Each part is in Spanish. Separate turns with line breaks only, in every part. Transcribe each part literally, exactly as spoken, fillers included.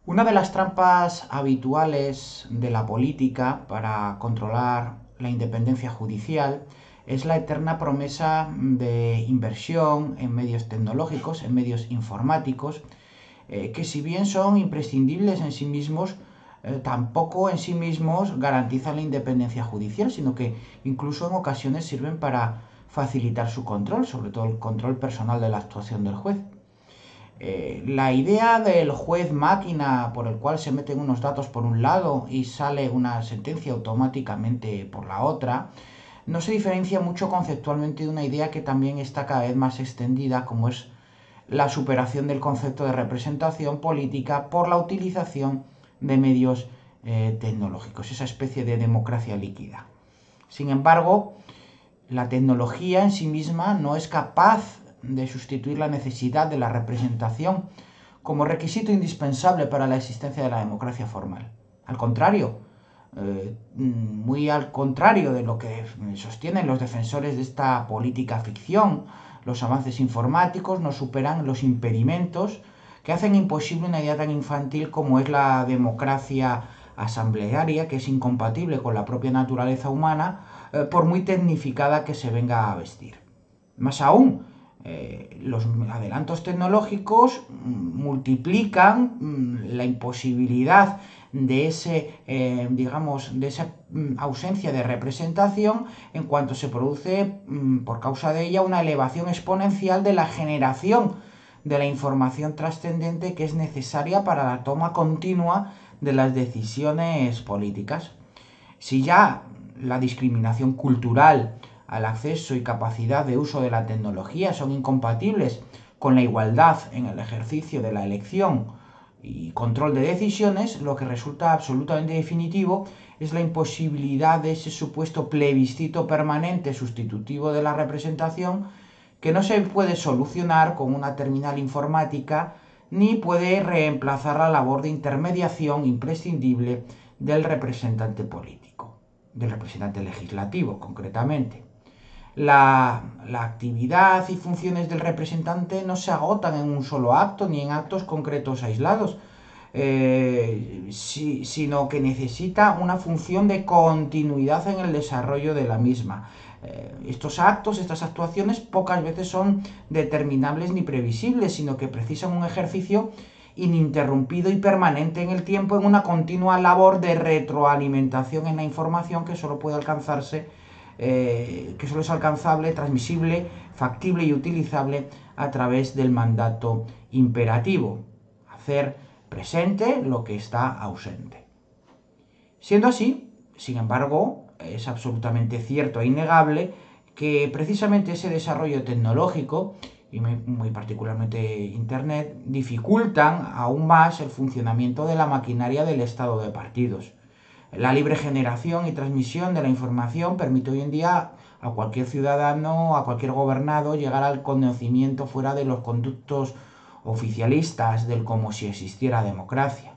Una de las trampas habituales de la política para controlar la independencia judicial es la eterna promesa de inversión en medios tecnológicos, en medios informáticos, eh, que si bien son imprescindibles en sí mismos, eh, tampoco en sí mismos garantizan la independencia judicial, sino que incluso en ocasiones sirven para facilitar su control, sobre todo el control personal de la actuación del juez. Eh, la idea del juez máquina por el cual se meten unos datos por un lado y sale una sentencia automáticamente por la otra, no se diferencia mucho conceptualmente de una idea que también está cada vez más extendida, como es la superación del concepto de representación política por la utilización de medios eh, tecnológicos, esa especie de democracia líquida. Sin embargo, la tecnología en sí misma no es capaz de sustituir la necesidad de la representación como requisito indispensable para la existencia de la democracia formal. Al contrario, eh, muy al contrario de lo que sostienen los defensores de esta política ficción, los avances informáticos no superan los impedimentos que hacen imposible una idea tan infantil como es la democracia asamblearia, que es incompatible con la propia naturaleza humana, eh, por muy tecnificada que se venga a vestir. Más aún, eh, los adelantos tecnológicos multiplican mm, la imposibilidad de ese, eh, digamos, de esa mm, ausencia de representación en cuanto se produce, mm, por causa de ella, una elevación exponencial de la generación de la información trascendente que es necesaria para la toma continua de las decisiones políticas. Si ya la discriminación cultural al acceso y capacidad de uso de la tecnología son incompatibles con la igualdad en el ejercicio de la elección y control de decisiones, lo que resulta absolutamente definitivo es la imposibilidad de ese supuesto plebiscito permanente sustitutivo de la representación, que no se puede solucionar con una terminal informática ni puede reemplazar la labor de intermediación imprescindible del representante político, del representante legislativo concretamente. La, la, actividad y funciones del representante no se agotan en un solo acto ni en actos concretos aislados, eh, si, sino que necesita una función de continuidad en el desarrollo de la misma. Eh, estos actos, estas actuaciones pocas veces son determinables ni previsibles, sino que precisan un ejercicio ininterrumpido y permanente en el tiempo en una continua labor de retroalimentación en la información que solo puede alcanzarse Eh, que solo es alcanzable, transmisible, factible y utilizable a través del mandato imperativo, hacer presente lo que está ausente. Siendo así, sin embargo, es absolutamente cierto e innegable que precisamente ese desarrollo tecnológico, y muy particularmente Internet, dificultan aún más el funcionamiento de la maquinaria del estado de partidos. La libre generación y transmisión de la información permite hoy en día a cualquier ciudadano, a cualquier gobernado, llegar al conocimiento fuera de los conductos oficialistas del como si existiera democracia.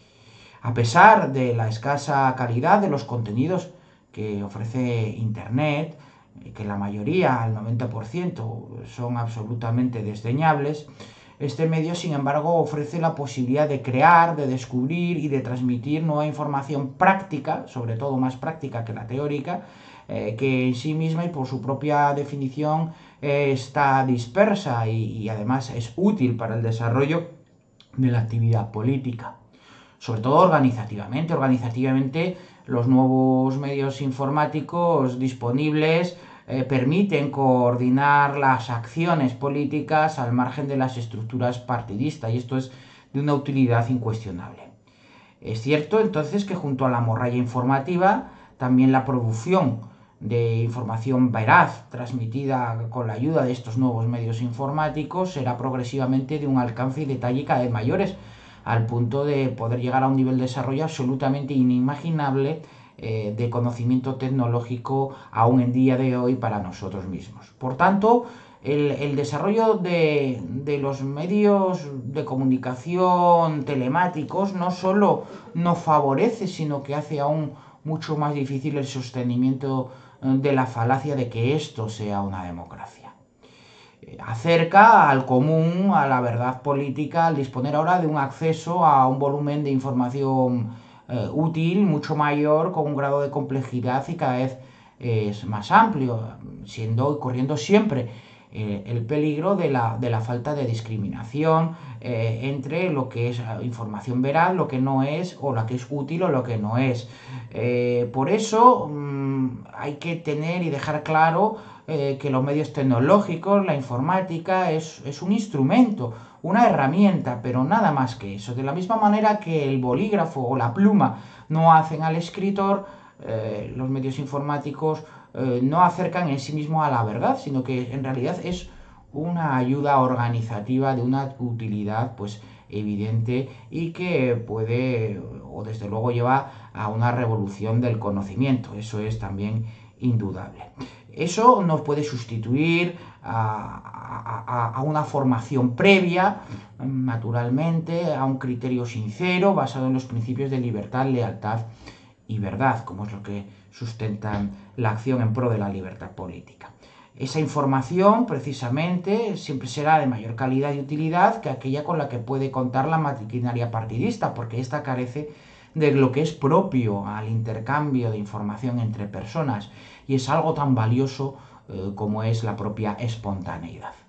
A pesar de la escasa calidad de los contenidos que ofrece Internet, que la mayoría, al noventa por ciento, son absolutamente desdeñables, este medio, sin embargo, ofrece la posibilidad de crear, de descubrir y de transmitir nueva información práctica, sobre todo más práctica que la teórica, eh, que en sí misma y por su propia definición eh, está dispersa y, y además es útil para el desarrollo de la actividad política. Sobre todo organizativamente. Organizativamente, los nuevos medios informáticos disponibles Eh, permiten coordinar las acciones políticas al margen de las estructuras partidistas, y esto es de una utilidad incuestionable. Es cierto entonces que junto a la morralla informativa, también la producción de información veraz transmitida con la ayuda de estos nuevos medios informáticos será progresivamente de un alcance y detalle cada vez mayores, al punto de poder llegar a un nivel de desarrollo absolutamente inimaginable eh, de conocimiento tecnológico aún en día de hoy para nosotros mismos. Por tanto, el, el desarrollo de, de los medios de comunicación telemáticos no solo no favorece, sino que hace aún mucho más difícil el sostenimiento de la falacia de que esto sea una democracia. acerca al común a la verdad política al disponer ahora de un acceso a un volumen de información eh, útil mucho mayor, con un grado de complejidad y cada vez eh, es más amplio, siendo y corriendo siempre eh, el peligro de la, de la falta de discriminación eh, entre lo que es información veraz, lo que no es, o la que es útil o lo que no es. Eh, por eso mmm, hay que tener y dejar claro eh, que los medios tecnológicos, la informática, es, es un instrumento, una herramienta, pero nada más que eso. De la misma manera que el bolígrafo o la pluma no hacen al escritor, eh, los medios informáticos eh, no acercan en sí mismos a la verdad, sino que en realidad es una ayuda organizativa de una utilidad pues evidente y que puede o desde luego lleva a una revolución del conocimiento. Eso es también indudable. Eso no puede sustituir a, a, a, una formación previa, naturalmente, a un criterio sincero basado en los principios de libertad, lealtad y verdad, como es lo que sustentan la acción en pro de la libertad política. Esa información, precisamente, siempre será de mayor calidad y utilidad que aquella con la que puede contar la maquinaria partidista, porque ésta carece de lo que es propio al intercambio de información entre personas y es algo tan valioso eh, como es la propia espontaneidad.